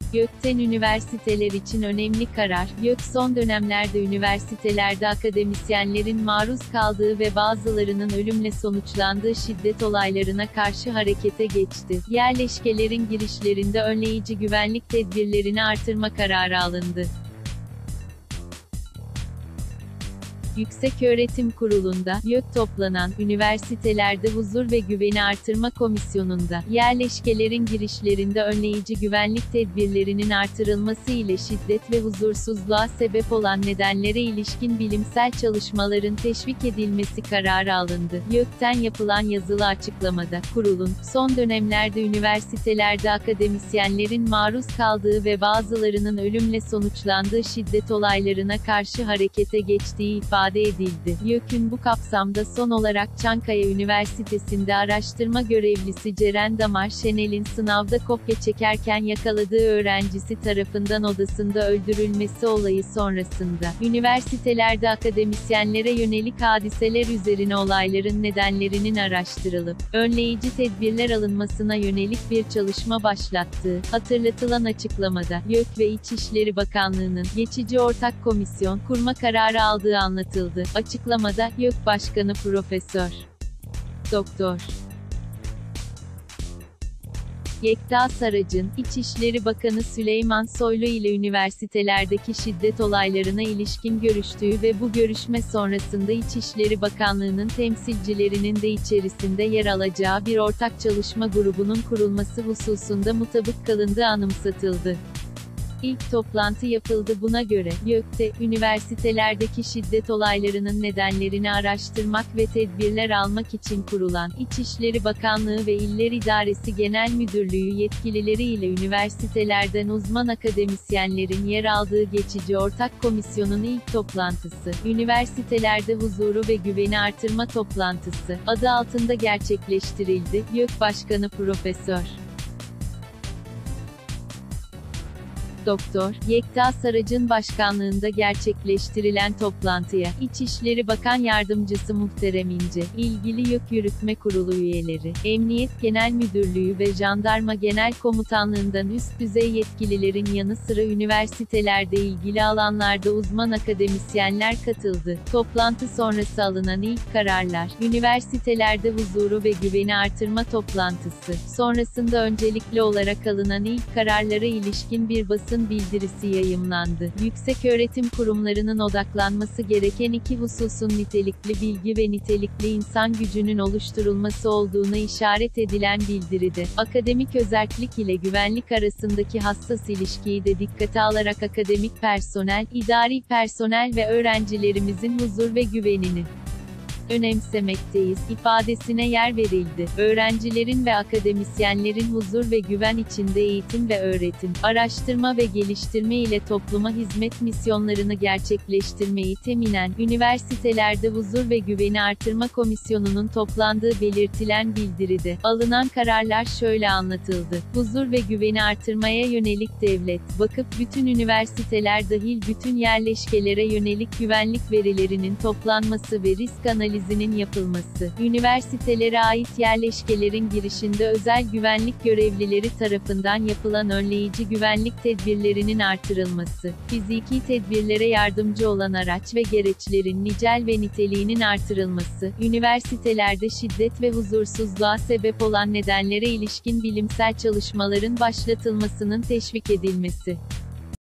YÖK'ten üniversiteler için önemli karar. YÖK son dönemlerde üniversitelerde akademisyenlerin maruz kaldığı ve bazılarının ölümle sonuçlandığı şiddet olaylarına karşı harekete geçti. Yerleşkelerin girişlerinde önleyici güvenlik tedbirlerini artırma kararı alındı. Yükseköğretim Kurulu'nda, YÖK toplanan, Üniversitelerde Huzur ve Güveni Artırma Komisyonu'nda, yerleşkelerin girişlerinde önleyici güvenlik tedbirlerinin artırılması ile şiddet ve huzursuzluğa sebep olan nedenlere ilişkin bilimsel çalışmaların teşvik edilmesi kararı alındı. YÖK'ten yapılan yazılı açıklamada, kurulun, son dönemlerde üniversitelerde akademisyenlerin maruz kaldığı ve bazılarının ölümle sonuçlandığı şiddet olaylarına karşı harekete geçtiği ifade edildi. YÖK'ün bu kapsamda son olarak Çankaya Üniversitesi'nde araştırma görevlisi Ceren Damar Şenel'in sınavda kopya çekerken yakaladığı öğrencisi tarafından odasında öldürülmesi olayı sonrasında, üniversitelerde akademisyenlere yönelik hadiseler üzerine olayların nedenlerinin araştırılıp, önleyici tedbirler alınmasına yönelik bir çalışma başlattığı, hatırlatılan açıklamada, YÖK ve İçişleri Bakanlığı'nın, geçici ortak komisyon, kurma kararı aldığı anlatıldı. Açıklamada, YÖK Başkanı Profesör Doktor Yekta Saraç'ın, İçişleri Bakanı Süleyman Soylu ile üniversitelerdeki şiddet olaylarına ilişkin görüştüğü ve bu görüşme sonrasında İçişleri Bakanlığı'nın temsilcilerinin de içerisinde yer alacağı bir ortak çalışma grubunun kurulması hususunda mutabık kalındığı anımsatıldı. İlk toplantı yapıldı. Buna göre, YÖK'te, üniversitelerdeki şiddet olaylarının nedenlerini araştırmak ve tedbirler almak için kurulan, İçişleri Bakanlığı ve İller İdaresi Genel Müdürlüğü yetkilileri ile üniversitelerden uzman akademisyenlerin yer aldığı geçici ortak komisyonun ilk toplantısı, Üniversitelerde Huzuru ve Güveni Artırma Toplantısı, adı altında gerçekleştirildi. YÖK Başkanı Profesör Doktor Yekta Saraç'ın başkanlığında gerçekleştirilen toplantıya, İçişleri Bakan Yardımcısı Muhterem İnce, ilgili YÖK Yürütme Kurulu üyeleri, Emniyet Genel Müdürlüğü ve Jandarma Genel Komutanlığından üst düzey yetkililerin yanı sıra üniversitelerde ilgili alanlarda uzman akademisyenler katıldı. Toplantı sonrası alınan ilk kararlar, üniversitelerde huzuru ve güveni artırma toplantısı, sonrasında öncelikli olarak alınan ilk kararlara ilişkin bir basın bildirisi yayımlandı. Yükseköğretim kurumlarının odaklanması gereken iki hususun nitelikli bilgi ve nitelikli insan gücünün oluşturulması olduğuna işaret edilen bildiride, akademik özerklik ile güvenlik arasındaki hassas ilişkiyi de dikkate alarak akademik personel, idari personel ve öğrencilerimizin huzur ve güvenini önemsemekteyiz ifadesine yer verildi. Öğrencilerin ve akademisyenlerin huzur ve güven içinde eğitim ve öğretim, araştırma ve geliştirme ile topluma hizmet misyonlarını gerçekleştirmeyi teminen, üniversitelerde huzur ve güveni artırma komisyonunun toplandığı belirtilen bildiride, alınan kararlar şöyle anlatıldı. Huzur ve güveni artırmaya yönelik devlet, vakıf bütün üniversiteler dahil bütün yerleşkelere yönelik güvenlik verilerinin toplanması ve risk analizinin yapılması, üniversitelere ait yerleşkelerin girişinde özel güvenlik görevlileri tarafından yapılan önleyici güvenlik tedbirlerinin artırılması, fiziki tedbirlere yardımcı olan araç ve gereçlerin nicel ve niteliğinin artırılması, üniversitelerde şiddet ve huzursuzluğa sebep olan nedenlere ilişkin bilimsel çalışmaların başlatılmasının teşvik edilmesi.